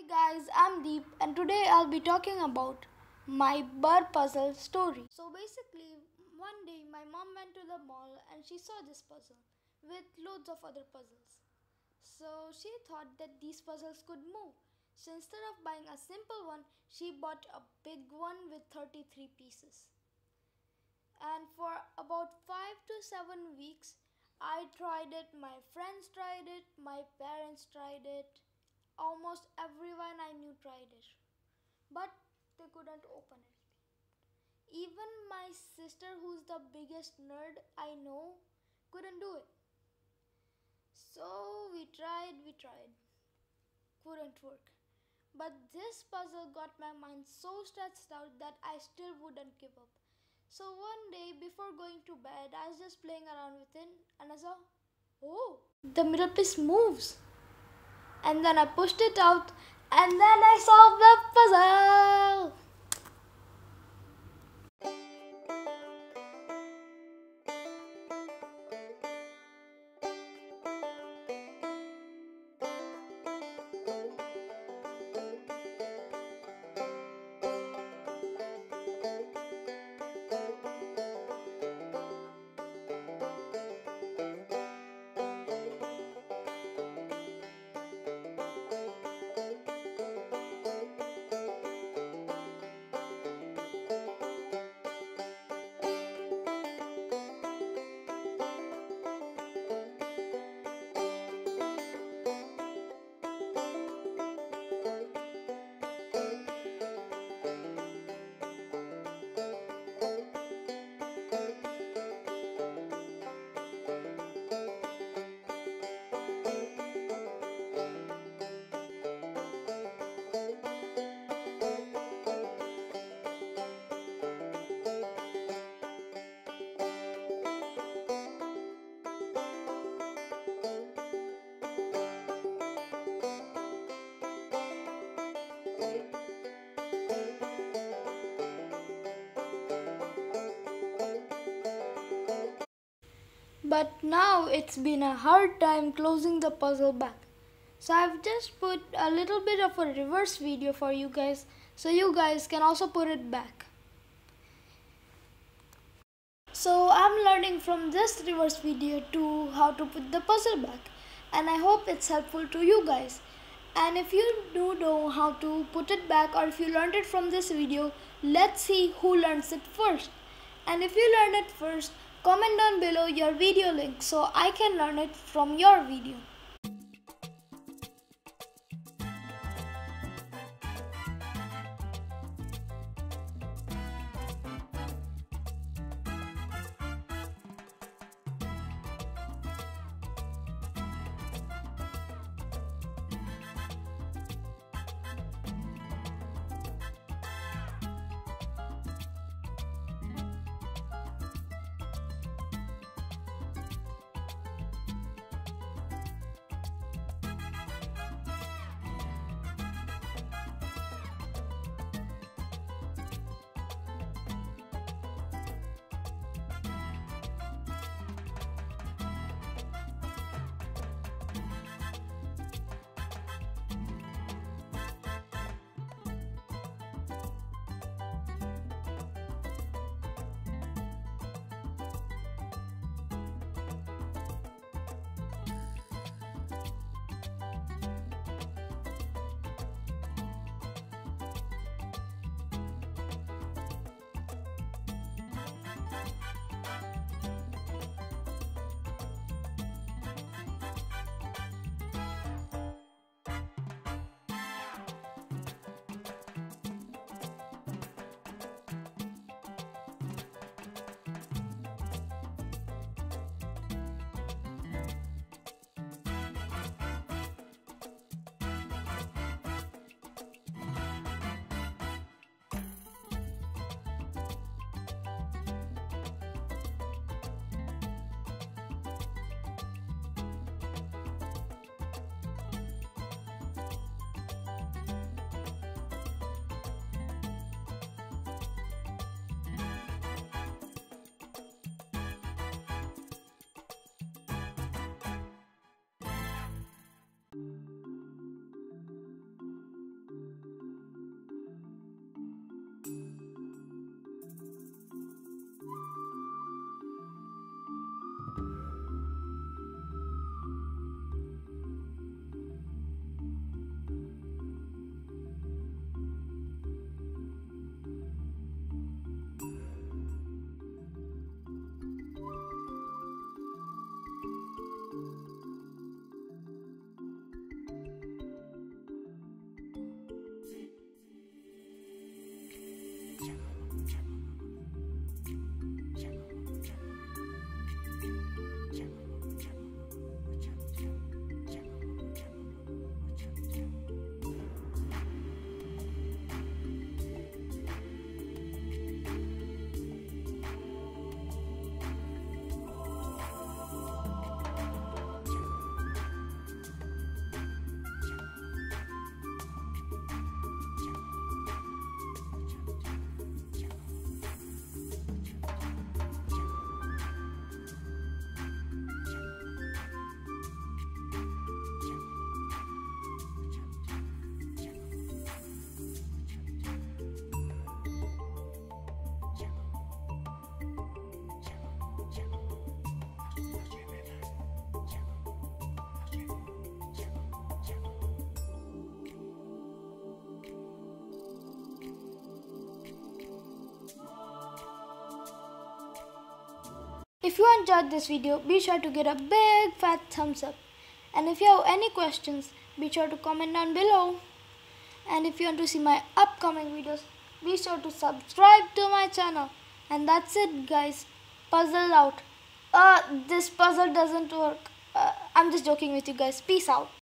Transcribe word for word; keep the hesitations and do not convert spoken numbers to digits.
Guys, I'm Deep and today I'll be talking about my burr puzzle story. So basically, one day my mom went to the mall and she saw this puzzle with loads of other puzzles. So she thought that these puzzles could move. So instead of buying a simple one, she bought a big one with thirty-three pieces. And for about five to seven weeks, I tried it, my friends tried it, my parents tried it. Almost everyone I knew tried it, but they couldn't open it. Even my sister, who's the biggest nerd I know, couldn't do it. So we tried, we tried. Couldn't work. But this puzzle got my mind so stressed out that I still wouldn't give up. So one day before going to bed, I was just playing around with it and I saw, oh, the middle piece moves. And then I pushed it out and then I solved the puzzle. But now it's been a hard time closing the puzzle back. So I've just put a little bit of a reverse video for you guys so you guys can also put it back. So I'm learning from this reverse video to how to put the puzzle back, and I hope it's helpful to you guys. And if you do know how to put it back, or if you learned it from this video, let's see who learns it first. And if you learn it first, comment down below your video link so I can learn it from your video. If you enjoyed this video, be sure to give a big fat thumbs up. And if you have any questions, be sure to comment down below. And if you want to see my upcoming videos, be sure to subscribe to my channel. And that's it, guys. Puzzle out. Uh, this puzzle doesn't work. Uh, I'm just joking with you guys. Peace out.